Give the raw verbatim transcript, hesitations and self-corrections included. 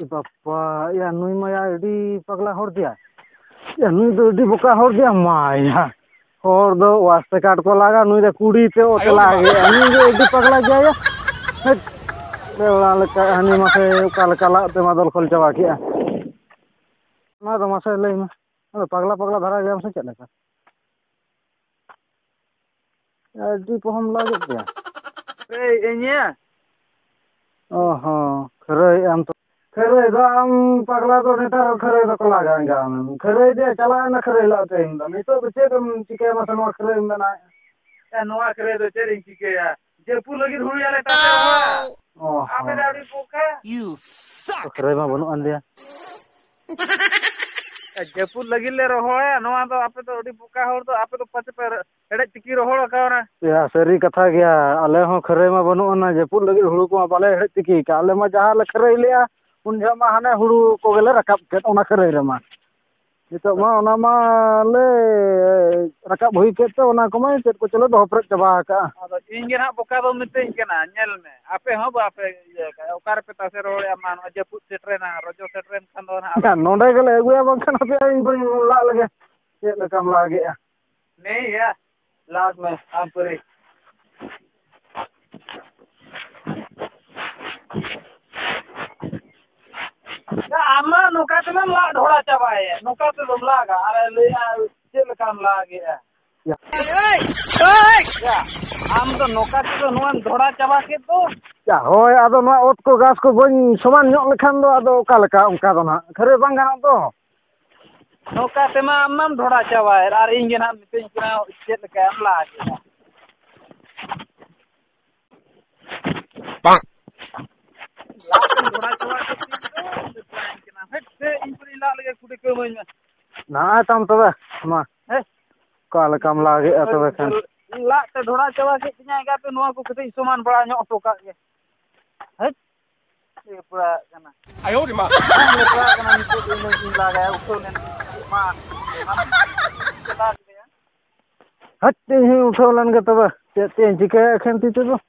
बापा या नुई मा या एडी पगला हर दिया या नुई दो एडी बोका हर दिया माया और दो वास्ते काट को लगा नुई दे कुड़ी ते ओते लागे नुई दो एडी पगला गया या बेला लका हनी मासे काल काला ते मादल खोल चाबा किया ना तो मासे लई में पगला पगला धरा गया से चले का एडी पहम लागे दिया ए एनिया ओहो खरे आम तो खरे दाम पगला तो नेता खरे तो कला गांगा खरे दे चला न खरे लाते इन दम तो बच्चे तुम चिके मस नो खरे में ना ए नोआ करे दो चेरिंग चिके या जेपुर लगी हुई वाले टाटे ओह आपे दाड़ी पोका You suck. खरे में बनु अंदिया जेपुर लगी ले रहो है नोआ तो आपे तो अडी पोका होर तो आपे तो पचे पे एड़े चिकी रहो का ना या सरी कथा गया आले हो खरे में बनु ना जेपुर लगी हुड़ू को बाले हेड़ तिकी का आले मा जहां ले खरे लिया उन जमा हने हुड़ू को गेले रकाब के ओना खरे रे मा नितो मा ओना मा ले रकाब हुई के तो ओना को मा चेत को चलो दो पर चबा का अदो इंगे ना पोका दो मितें केना नेल में आपे हो बापे ओकार पे तासे रोड या मान जेपुर सेट्रेना रजो सेट्रेन खान दो ना नोडे गेले अगुया बंखन पे इन बन ला लगे चेत लकम लागे नहीं या लास्ट में आप पूरी आमा नुका तो ला ढोड़ा चबाए नुका तो तुम लागा अरे ले चल काम लागे या आम तो नुका तो नुआन ढोड़ा चबा के तो या होय आदो ना ओत को गास को बन समान ᱧᱚᱜ लेखान दो आदो ओका लेका उनका दो ना खरे बांग गाना तो नुका तेमा आमाम ढोड़ा चबाए और इंगे ना मितें केना चेत का एम लागे Bonk. लास्ट ढोड़ा चबा के केना हट से इंपरी ला लगे कुड़ी के मन ना तम तबे मा हे काल कम लागे तबे खान ला ते ढोड़ा चबा के तिया गा पे नोआ को कते समान बड़ा ᱧᱚᱜ तो का के हट ये पूरा गाना आयो रे मां पूरा गाना निको दिन लागा उठो ने मा चला गया हट ही उठो लन के तबे ते चिके एखन ती तो